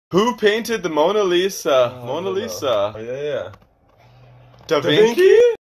Who painted the Mona Lisa? Oh, Mona no. Lisa. Oh, yeah. Da Vinci?